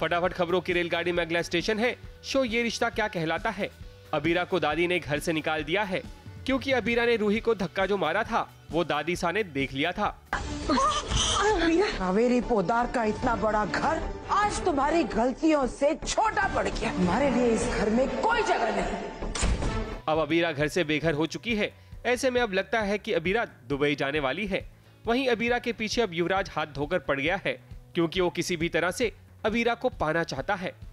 फटाफट खबरों की रेलगाड़ी में अगला स्टेशन है शो ये रिश्ता क्या कहलाता है। अबीरा को दादी ने घर से निकाल दिया है क्योंकि अबीरा ने रूही को धक्का जो मारा था वो दादी सा ने देख लिया था। कावेरी पोदार का इतना बड़ा घर आज तुम्हारी गलतियों से छोटा पड़ गया। हमारे लिए इस घर में कोई जगह नहीं। अब अबीरा घर से बेघर हो चुकी है। ऐसे में अब लगता है कि अबीरा दुबई जाने वाली है। वहीं अबीरा के पीछे अब युवराज हाथ धोकर पड़ गया है क्योंकि वो किसी भी तरह से अबीरा को पाना चाहता है।